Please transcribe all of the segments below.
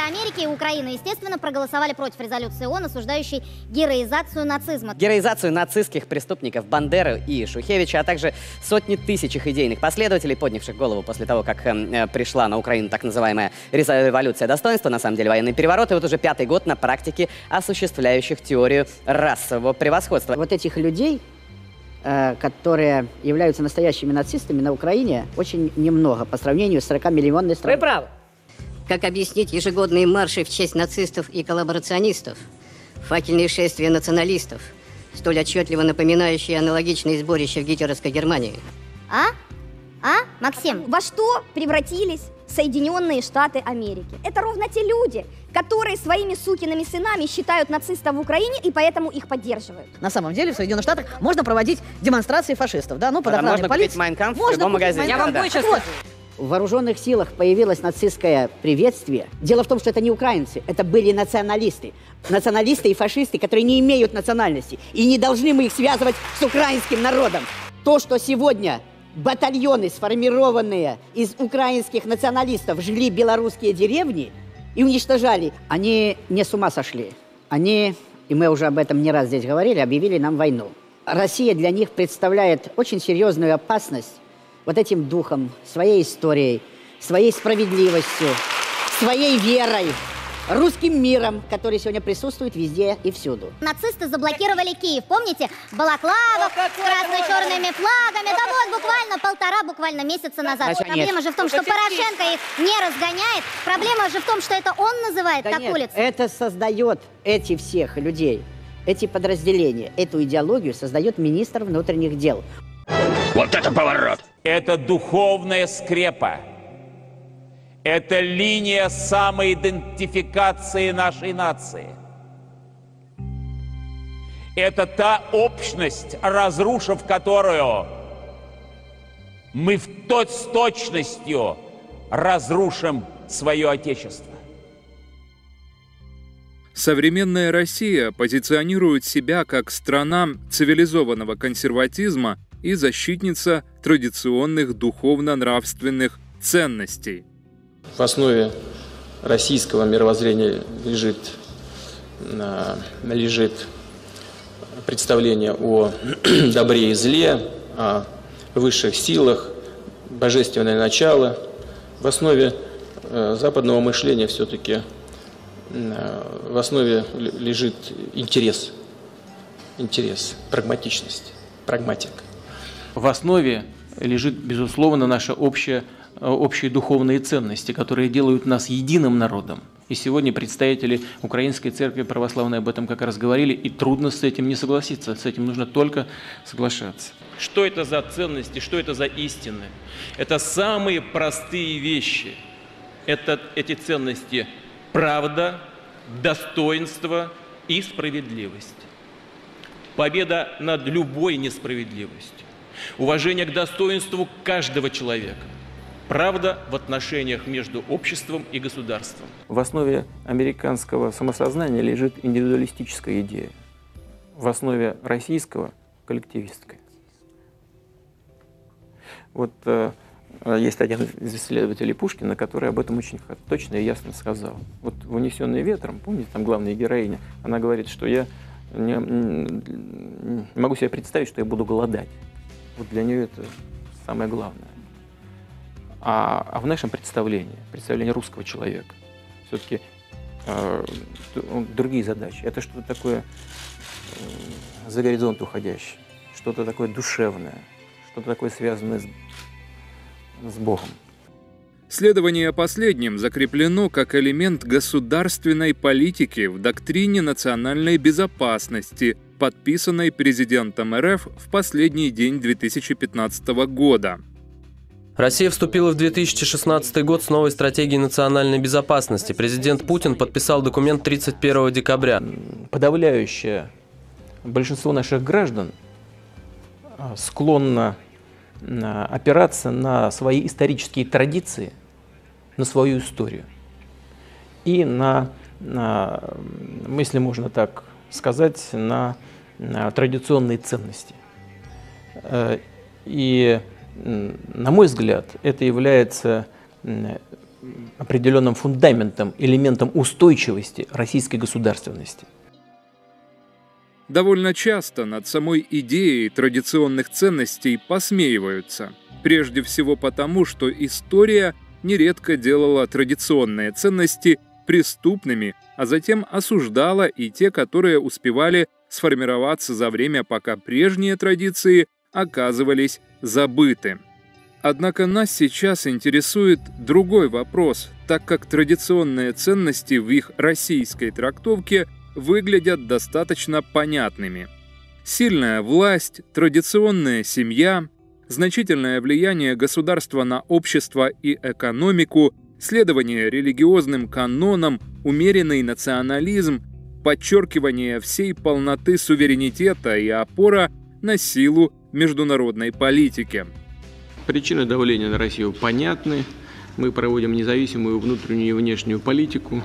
Америки и Украины, естественно, проголосовали против резолюции ООН, осуждающей героизацию нацизма. Героизацию нацистских преступников Бандеры и Шухевича, а также сотни тысяч их идейных последователей, поднявших голову после того, как пришла на Украину так называемая революция достоинства, на самом деле военный переворот, и вот уже 5-й год на практике осуществляющих теорию расового превосходства. Вот этих людей, которые являются настоящими нацистами на Украине, очень немного по сравнению с 40-миллионной страной. Вы правы. Как объяснить ежегодные марши в честь нацистов и коллаборационистов, факельные шествия националистов, столь отчетливо напоминающие аналогичные сборища в гитлеровской Германии? Максим? Во что превратились Соединенные Штаты Америки? Это ровно те люди, которые своими сукиными сынами считают нацистов в Украине и поэтому их поддерживают. На самом деле в Соединенных Штатах можно проводить демонстрации фашистов, да, ну под охраной полиции. Можно купить «Майн Кампф» в любом магазине. Я вам больше скажу. В вооруженных силах появилось нацистское приветствие. Дело в том, что это не украинцы, это были националисты. Националисты и фашисты, которые не имеют национальности. И не должны мы их связывать с украинским народом. То, что сегодня батальоны, сформированные из украинских националистов, жгли белорусские деревни и уничтожали, они не с ума сошли. Они, и мы уже об этом не раз здесь говорили, объявили нам войну. Россия для них представляет очень серьезную опасность вот этим духом, своей историей, своей справедливостью, своей верой, русским миром, который сегодня присутствует везде и всюду. Нацисты заблокировали Киев, помните? Балаклава с красно-черными флагами. Да вот буквально месяца назад. Проблема же в том, что Порошенко их не разгоняет. Проблема же в том, что это он называет так улицы. Это создает эти всех людей, эти подразделения, эту идеологию создает министр внутренних дел. Вот это поворот! Это духовная скрепа. Это линия самоидентификации нашей нации. Это та общность, разрушив которую мы с точностью разрушим свое Отечество. Современная Россия позиционирует себя как страна цивилизованного консерватизма и защитница традиционных духовно-нравственных ценностей. В основе российского мировоззрения лежит представление о добре и зле, о высших силах, божественное начало. В основе западного мышления все-таки в основе лежит интерес, прагматичность, прагматика. В основе лежит, безусловно, наши общие духовные ценности, которые делают нас единым народом. И сегодня представители Украинской Церкви Православной об этом как раз говорили, и трудно с этим не согласиться, с этим нужно только соглашаться. Что это за ценности, что это за истины? Это самые простые вещи. Эти ценности – правда, достоинство и справедливость. Победа над любой несправедливостью. Уважение к достоинству каждого человека. Правда в отношениях между обществом и государством. В основе американского самосознания лежит индивидуалистическая идея. В основе российского – коллективистская. Вот есть один из исследователей Пушкина, который об этом очень точно и ясно сказал. Вот в «Унесенные ветром», помните, там главная героиня, она говорит, что я не могу себе представить, что я буду голодать. Вот для нее это самое главное. А в нашем представлении русского человека, все-таки другие задачи. Это что-то такое за горизонт уходящее, что-то такое душевное, что-то такое связанное с Богом. Следование последним закреплено как элемент государственной политики в доктрине национальной безопасности, подписанной президентом РФ в последний день 2015 года. Россия вступила в 2016 год с новой стратегией национальной безопасности. Президент Путин подписал документ 31 декабря. Подавляющее большинство наших граждан склонно опираться на свои исторические традиции, на свою историю и если можно так сказать, на традиционные ценности. И, на мой взгляд, это является определенным фундаментом, элементом устойчивости российской государственности. Довольно часто над самой идеей традиционных ценностей посмеиваются. Прежде всего потому, что история нередко делала традиционные ценности преступными, а затем осуждала и те, которые успевали сформироваться за время, пока прежние традиции оказывались забыты. Однако нас сейчас интересует другой вопрос, так как традиционные ценности в их российской трактовке выглядят достаточно понятными. Сильная власть, традиционная семья, значительное влияние государства на общество и экономику, следование религиозным канонам, умеренный национализм, подчеркивание всей полноты суверенитета и опора на силу международной политики. Причины давления на Россию понятны. Мы проводим независимую внутреннюю и внешнюю политику.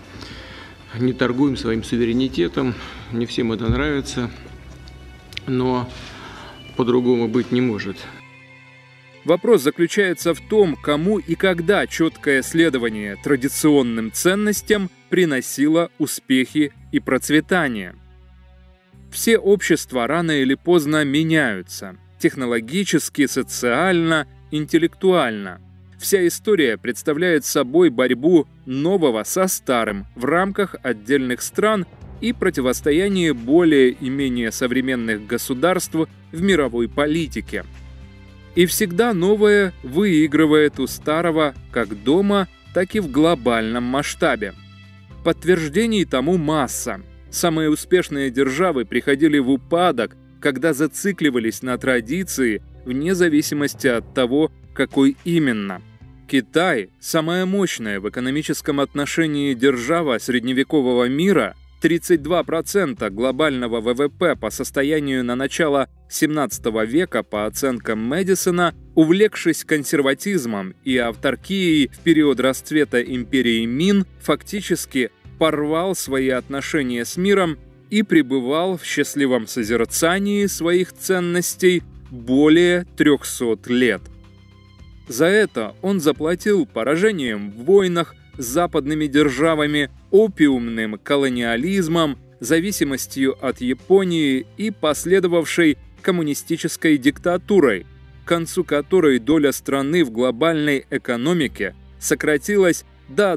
Не торгуем своим суверенитетом. Не всем это нравится. Но по-другому быть не может. Вопрос заключается в том, кому и когда четкое следование традиционным ценностям приносило успехи и процветание. Все общества рано или поздно меняются. Технологически, социально, интеллектуально. Вся история представляет собой борьбу нового со старым в рамках отдельных стран и противостояние более и менее современных государств в мировой политике. И всегда новое выигрывает у старого как дома, так и в глобальном масштабе. Подтверждений тому масса. Самые успешные державы приходили в упадок, когда зацикливались на традиции, вне зависимости от того, какой именно. Китай – самая мощная в экономическом отношении держава средневекового мира, 32% глобального ВВП по состоянию на начало 17 века по оценкам Мэдисона, увлекшись консерватизмом и авторкией в период расцвета империи Мин, фактически порвал свои отношения с миром и пребывал в счастливом созерцании своих ценностей более 300 лет. За это он заплатил поражением в войнах с западными державами, опиумным колониализмом, зависимостью от Японии и последовавшей коммунистической диктатурой, к концу которой доля страны в глобальной экономике сократилась до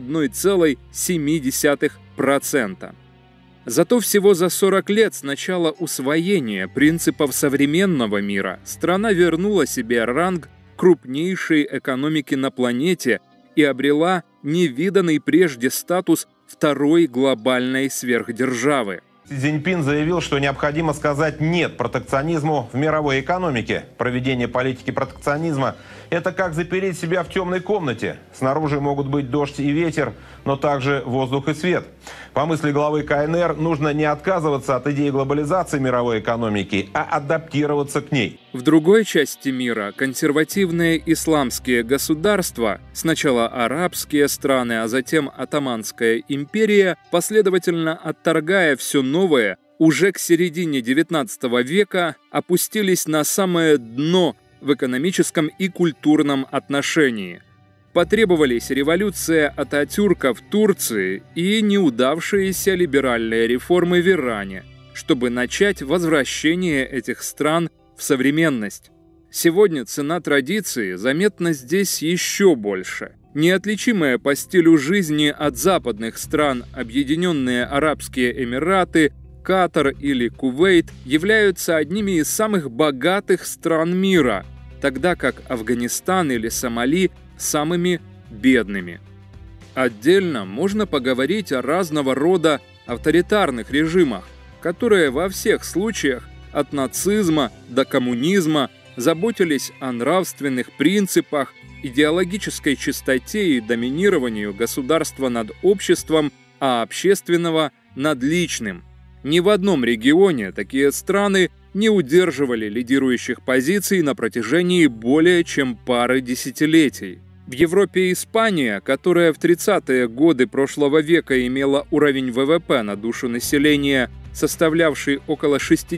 1,7%. Зато всего за 40 лет с начала усвоения принципов современного мира страна вернула себе ранг крупнейшей экономики на планете и обрела невиданный прежде статус второй глобальной сверхдержавы. Си Цзиньпин заявил, что необходимо сказать «нет» протекционизму в мировой экономике. Проведение политики протекционизма – это как запереть себя в темной комнате. Снаружи могут быть дождь и ветер, но также воздух и свет. По мысли главы КНР, нужно не отказываться от идеи глобализации мировой экономики, а адаптироваться к ней. В другой части мира консервативные исламские государства, сначала арабские страны, а затем Отtomанская империя, последовательно отторгая все новое, уже к середине XIX века опустились на самое дно в экономическом и культурном отношении. Потребовались революция Ататюрка в Турции и неудавшиеся либеральные реформы в Иране, чтобы начать возвращение этих стран в современность. Сегодня цена традиции заметна здесь еще больше. Неотличимые по стилю жизни от западных стран Объединенные Арабские Эмираты, Катар или Кувейт являются одними из самых богатых стран мира, тогда как Афганистан или Сомали – самыми бедными. Отдельно можно поговорить о разного рода авторитарных режимах, которые во всех случаях от нацизма до коммунизма заботились о нравственных принципах, идеологической чистоте и доминированию государства над обществом, а общественного над личным. Ни в одном регионе такие страны не удерживали лидирующих позиций на протяжении более чем пары десятилетий. В Европе Испания, которая в 30-е годы прошлого века имела уровень ВВП на душу населения, составлявший около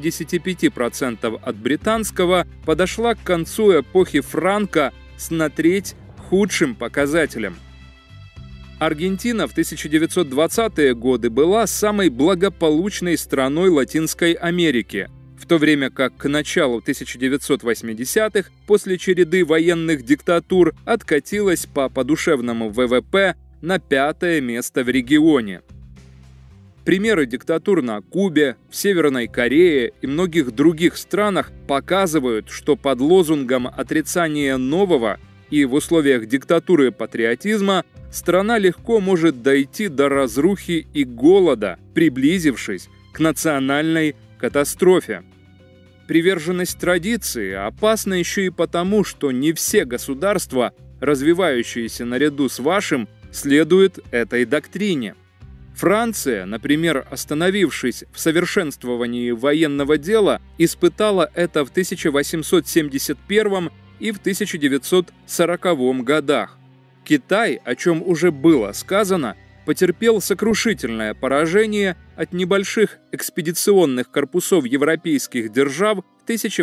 65% от британского, подошла к концу эпохи Франко с на треть худшим показателем. Аргентина в 1920-е годы была самой благополучной страной Латинской Америки, в то время как к началу 1980-х, после череды военных диктатур, откатилась по подушевному ВВП на 5-е место в регионе. Примеры диктатур на Кубе, в Северной Корее и многих других странах показывают, что под лозунгом отрицания нового и в условиях диктатуры патриотизма страна легко может дойти до разрухи и голода, приблизившись к национальной катастрофе. Приверженность традиции опасна еще и потому, что не все государства, развивающиеся наряду с вашим, следуют этой доктрине. Франция, например, остановившись в совершенствовании военного дела, испытала это в 1871 и в 1940 годах. Китай, о чем уже было сказано, потерпел сокрушительное поражение от небольших экспедиционных корпусов европейских держав в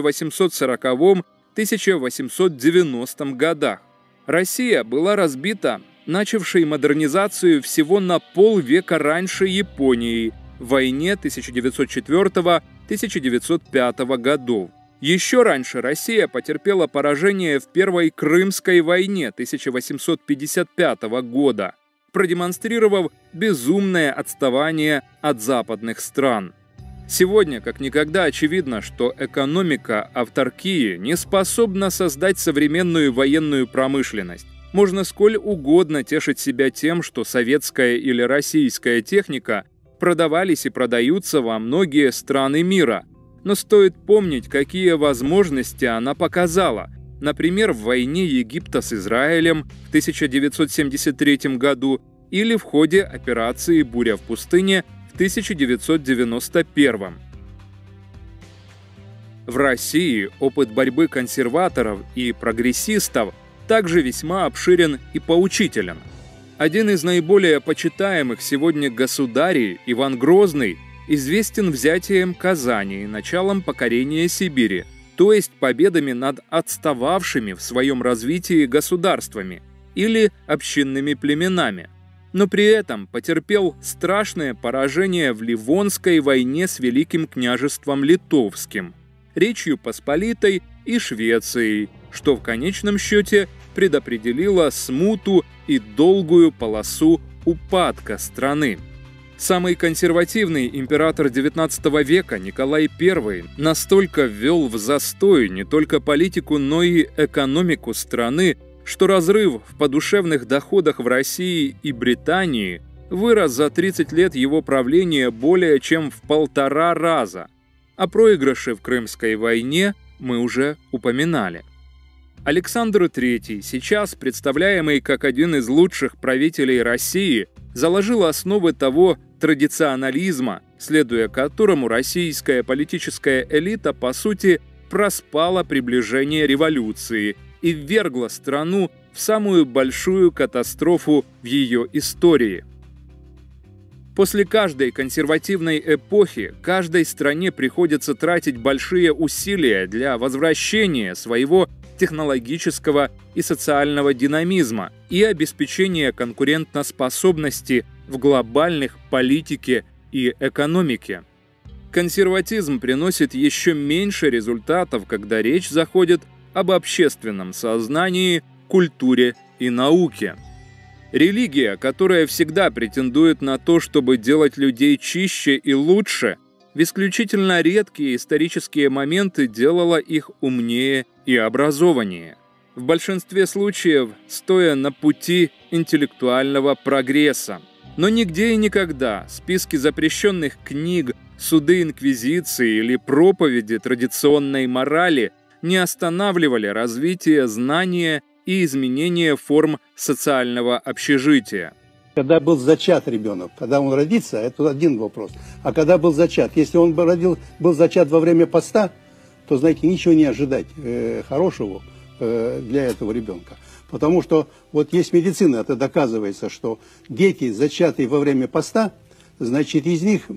1840-1890 годах. Россия была разбита начавшей модернизацию всего на полвека раньше Японии в войне 1904-1905 годов. Еще раньше Россия потерпела поражение в Первой Крымской войне 1855 года, продемонстрировав безумное отставание от западных стран. Сегодня, как никогда, очевидно, что экономика авторкии не способна создать современную военную промышленность. Можно сколь угодно тешить себя тем, что советская или российская техника продавались и продаются во многие страны мира, но стоит помнить, какие возможности она показала. Например, в войне Египта с Израилем в 1973 году или в ходе операции «Буря в пустыне» в 1991. В России опыт борьбы консерваторов и прогрессистов также весьма обширен и поучителен. Один из наиболее почитаемых сегодня государей, Иван Грозный, известен взятием Казани и началом покорения Сибири, то есть победами над отстававшими в своем развитии государствами или общинными племенами, но при этом потерпел страшное поражение в Ливонской войне с Великим княжеством Литовским, Речью Посполитой и Швецией, что в конечном счете предопределило смуту и долгую полосу упадка страны. Самый консервативный император XIX века Николай I настолько ввел в застой не только политику, но и экономику страны, что разрыв в подушевных доходах в России и Британии вырос за 30 лет его правления более чем в 1,5 раза. О проигрыше в Крымской войне мы уже упоминали. Александр III, сейчас представляемый как один из лучших правителей России, заложил основы того традиционализма, следуя которому российская политическая элита, по сути, проспала приближение революции и ввергла страну в самую большую катастрофу в ее истории. После каждой консервативной эпохи каждой стране приходится тратить большие усилия для возвращения своего технологического и социального динамизма и обеспечения конкурентоспособности в глобальных политике и экономике. Консерватизм приносит еще меньше результатов, когда речь заходит об общественном сознании, культуре и науке. Религия, которая всегда претендует на то, чтобы делать людей чище и лучше, в исключительно редкие исторические моменты делала их умнее и образованнее. В большинстве случаев стоя на пути интеллектуального прогресса. Но нигде и никогда списки запрещенных книг, суды инквизиции или проповеди традиционной морали не останавливали развитие знания и изменение форм социального общежития. Когда был зачат ребенок, когда он родится, это один вопрос. А когда был зачат, если он был зачат во время поста, то, знаете, ничего не ожидать хорошего для этого ребенка. Потому что вот есть медицина, это доказывается, что дети, зачатые во время поста, значит, из них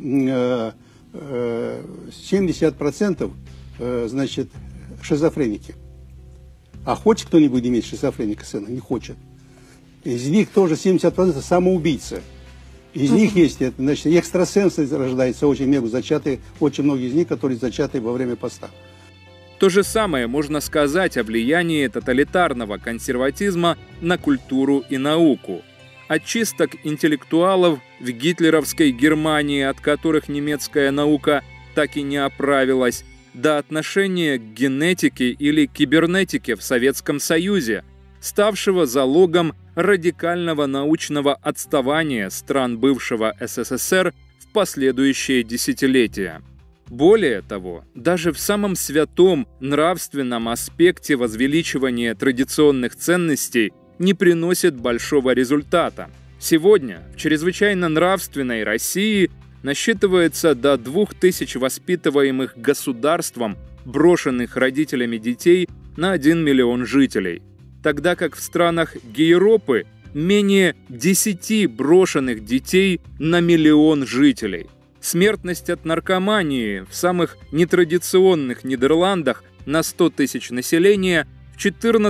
70% значит, шизофреники. А хочет кто-нибудь иметь шизофреника сына? Не хочет. Из них тоже 70% самоубийцы. Из них есть, значит, экстрасенсы рождаются очень много, зачатые, очень многие из них, которые зачаты во время поста. То же самое можно сказать о влиянии тоталитарного консерватизма на культуру и науку. От чисток интеллектуалов в гитлеровской Германии, от которых немецкая наука так и не оправилась, до отношения к генетике или кибернетике в Советском Союзе, ставшего залогом радикального научного отставания стран бывшего СССР в последующие десятилетия. Более того, даже в самом святом нравственном аспекте возвеличивания традиционных ценностей не приносит большого результата. Сегодня в чрезвычайно нравственной России насчитывается до 2000 воспитываемых государством брошенных родителями детей на 1 миллион жителей, тогда как в странах Гейропы менее 10 брошенных детей на миллион жителей. Смертность от наркомании в самых нетрадиционных Нидерландах на 100 тысяч населения в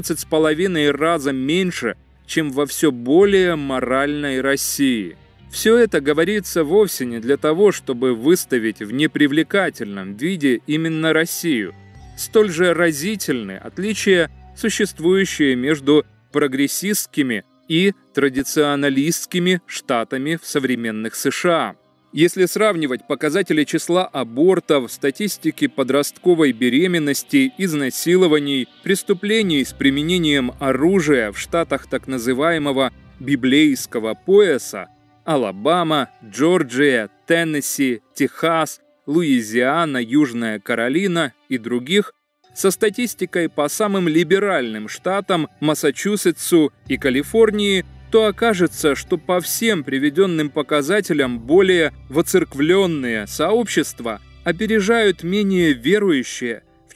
14,5 раза меньше, чем во все более моральной России. Все это говорится вовсе не для того, чтобы выставить в непривлекательном виде именно Россию. Столь же разительны отличия, существующие между прогрессистскими и традиционалистскими штатами в современных США. Если сравнивать показатели числа абортов, статистики подростковой беременности, изнасилований, преступлений с применением оружия в штатах так называемого библейского пояса – Алабама, Джорджия, Теннесси, Техас, Луизиана, Южная Каролина и других, со статистикой по самым либеральным штатам Массачусетсу и Калифорнии, то окажется, что по всем приведенным показателям более воцерквленные сообщества опережают менее верующие в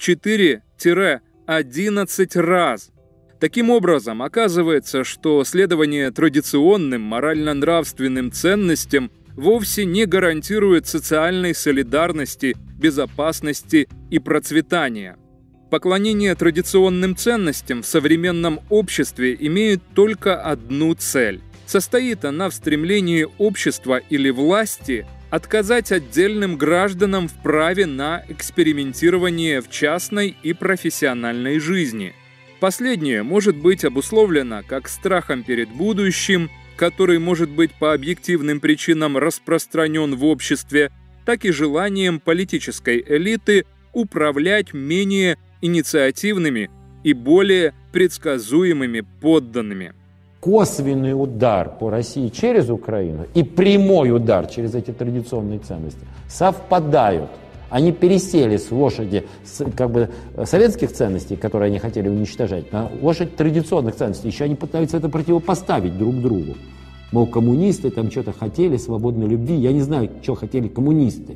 4-11 раз. Таким образом, оказывается, что следование традиционным морально-нравственным ценностям вовсе не гарантирует социальной солидарности, безопасности и процветания. Поклонение традиционным ценностям в современном обществе имеет только одну цель. Состоит она в стремлении общества или власти отказать отдельным гражданам в праве на экспериментирование в частной и профессиональной жизни. Последнее может быть обусловлено как страхом перед будущим, который может быть по объективным причинам распространен в обществе, так и желанием политической элиты управлять менее инициативными и более предсказуемыми подданными. Косвенный удар по России через Украину и прямой удар через эти традиционные ценности совпадают. Они пересели с лошади советских ценностей, которые они хотели уничтожать, на лошадь традиционных ценностей. Еще они пытаются это противопоставить друг другу. Мол, коммунисты там что-то хотели, свободной любви. Я не знаю, что хотели коммунисты.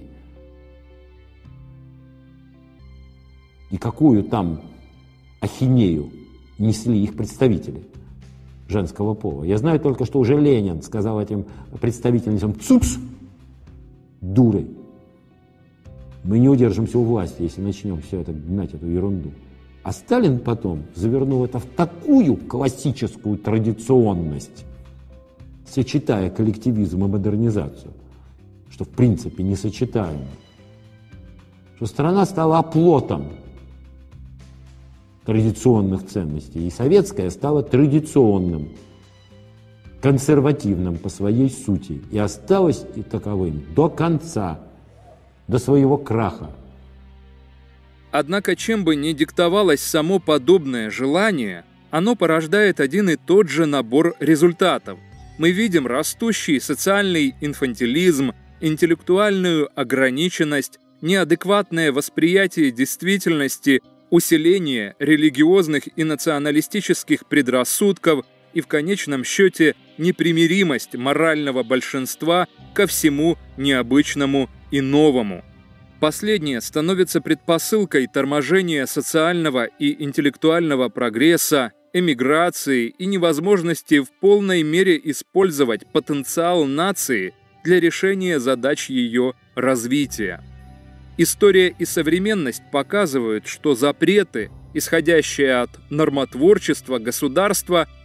И какую там ахинею несли их представители женского пола. Я знаю только, что уже Ленин сказал этим представительницам: «Цукс, дуры! Мы не удержимся у власти, если начнем все это гнать, эту ерунду». А Сталин потом завернул это в такую классическую традиционность, сочетая коллективизм и модернизацию, что в принципе несочетаемо, что страна стала оплотом традиционных ценностей, и советская стала традиционным, консервативным по своей сути, и осталась и таковым до конца, до своего краха. Однако, чем бы ни диктовалось само подобное желание, оно порождает один и тот же набор результатов. Мы видим растущий социальный инфантилизм, интеллектуальную ограниченность, неадекватное восприятие действительности, усиление религиозных и националистических предрассудков и, в конечном счете, непримиримость морального большинства ко всему необычному и новому. Последнее становится предпосылкой торможения социального и интеллектуального прогресса, эмиграции и невозможности в полной мере использовать потенциал нации для решения задач ее развития. История и современность показывают, что запреты, исходящие от нормотворчества государства,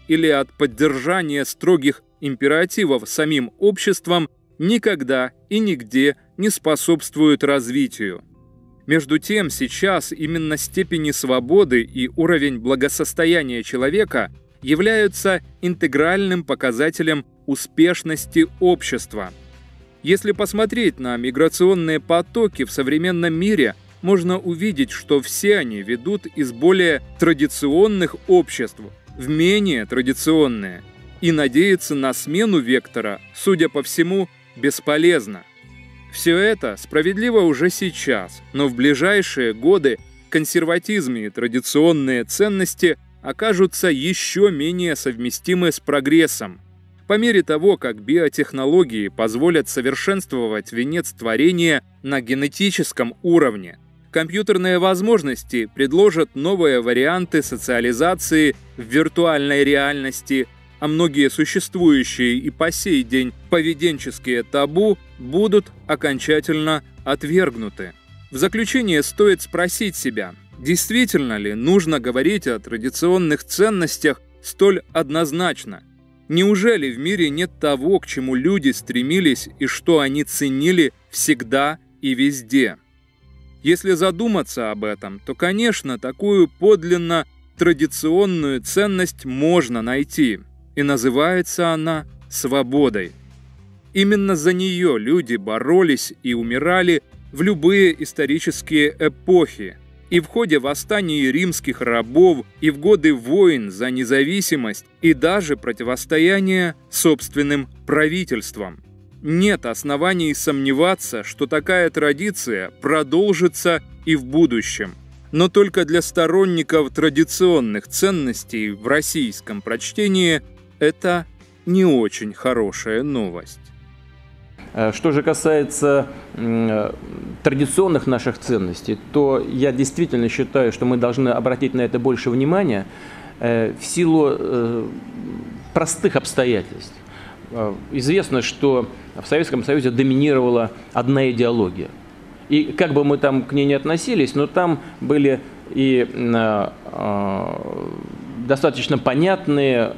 или от поддержания строгих императивов самим обществом никогда и нигде не способствуют развитию. Между тем, сейчас именно степени свободы и уровень благосостояния человека являются интегральным показателем успешности общества. Если посмотреть на миграционные потоки в современном мире, можно увидеть, что все они ведут из более традиционных обществ в менее традиционные, и надеяться на смену вектора, судя по всему, бесполезно. Все это справедливо уже сейчас, но в ближайшие годы консерватизм и традиционные ценности окажутся еще менее совместимы с прогрессом. По мере того, как биотехнологии позволят совершенствовать венец творения на генетическом уровне, компьютерные возможности предложат новые варианты социализации в виртуальной реальности, а многие существующие и по сей день поведенческие табу будут окончательно отвергнуты. В заключение стоит спросить себя, действительно ли нужно говорить о традиционных ценностях столь однозначно? Неужели в мире нет того, к чему люди стремились и что они ценили всегда и везде? Если задуматься об этом, то, конечно, такую подлинно традиционную ценность можно найти, и называется она свободой. Именно за нее люди боролись и умирали в любые исторические эпохи, и в ходе восстаний римских рабов, и в годы войн за независимость, и даже противостояния собственным правительствам. Нет оснований сомневаться, что такая традиция продолжится и в будущем. Но только для сторонников традиционных ценностей в российском прочтении это не очень хорошая новость. Что же касается традиционных наших ценностей, то я действительно считаю, что мы должны обратить на это больше внимания в силу простых обстоятельств. Известно, что в Советском Союзе доминировала одна идеология. И как бы мы там к ней не относились, но там были и достаточно понятные,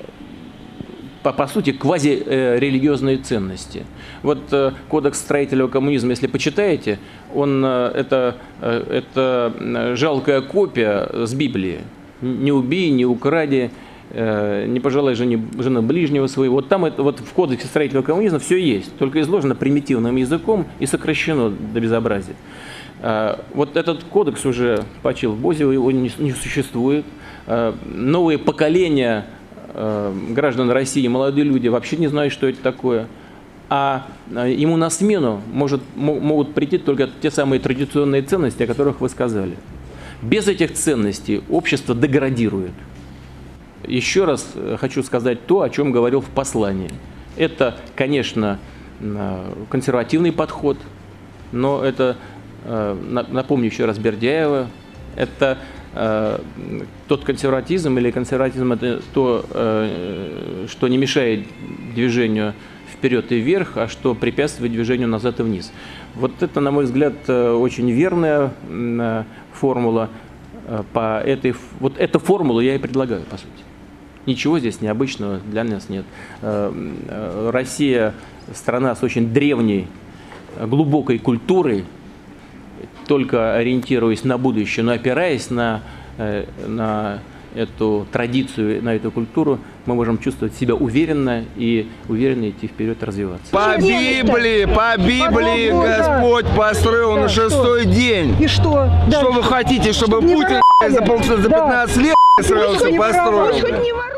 по сути, квазирелигиозные ценности. Вот кодекс строительного коммунизма, если почитаете, это жалкая копия с Библии. Не убей, не укради, не пожелай жены ближнего своего. Вот там вот в кодексе строительного коммунизма все есть, только изложено примитивным языком и сокращено до безобразия. Вот этот кодекс уже почил в Бозе, его не существует. Новые поколения граждан России, молодые люди вообще не знают, что это такое. А ему на смену могут прийти только те самые традиционные ценности, о которых вы сказали. Без этих ценностей общество деградирует. Еще раз хочу сказать то, о чем говорил в послании. Это, конечно, консервативный подход, но это, напомню еще раз Бердяева, это тот консерватизм, или консерватизм это то, что не мешает движению вперед и вверх, а что препятствует движению назад и вниз. Вот это, на мой взгляд, очень верная формула. Вот эту формулу я и предлагаю, по сути. Ничего здесь необычного для нас нет. Россия – страна с очень древней, глубокой культурой, только ориентируясь на будущее, но опираясь на эту традицию, на эту культуру, мы можем чувствовать себя уверенно и уверенно идти вперед, развиваться. По Библии Господь построил на 6-й день. И что? Что вы хотите, чтобы Путин за 15 лет сразу построил?